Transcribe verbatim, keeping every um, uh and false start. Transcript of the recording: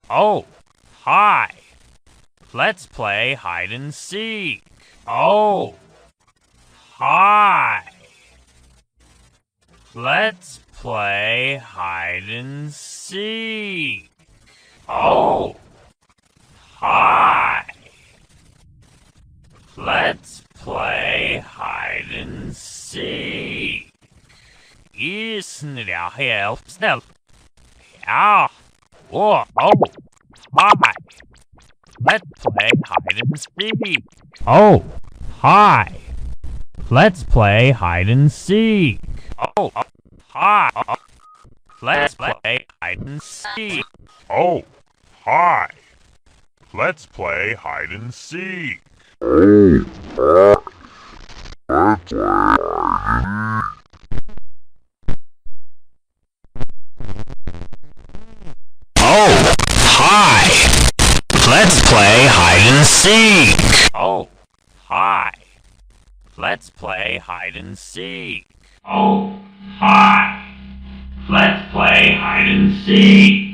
Oh, hi. Let's play hide and seek. Oh, hi. Let's play hide and seek. Oh, hi. Let's play hide and seek. 意思了解snel. Ja. Oh, oh. Hi. Let's play hide and seek. Oh, hi. Let's play hide and seek. Oh, hi. Let's play hide and seek. Oh, hi. Let's play hide and seek. Oh, hi. Let's play hide and seek. Oh, hi. Let's play hide and seek. Oh, hi. Let's play hide and seek.